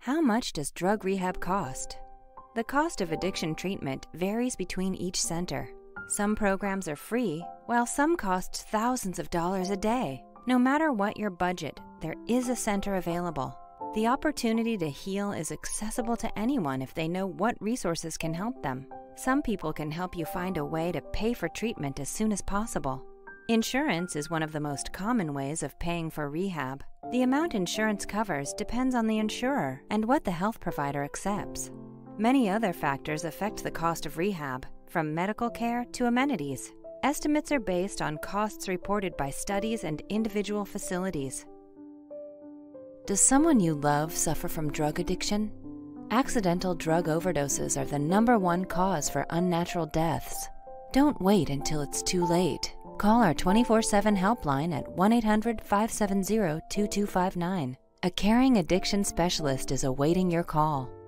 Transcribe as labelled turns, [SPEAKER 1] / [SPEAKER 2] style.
[SPEAKER 1] How much does drug rehab cost? The cost of addiction treatment varies between each center. Some programs are free, while some cost thousands of dollars a day. No matter what your budget, there is a center available. The opportunity to heal is accessible to anyone if they know what resources can help them. Some people can help you find a way to pay for treatment as soon as possible. Insurance is one of the most common ways of paying for rehab. The amount insurance covers depends on the insurer and what the health provider accepts. Many other factors affect the cost of rehab, from medical care to amenities. Estimates are based on costs reported by studies and individual facilities. Does someone you love suffer from drug addiction? Accidental drug overdoses are the #1 cause for unnatural deaths. Don't wait until it's too late. Call our 24/7 helpline at 1-800-570-2259. A caring addiction specialist is awaiting your call.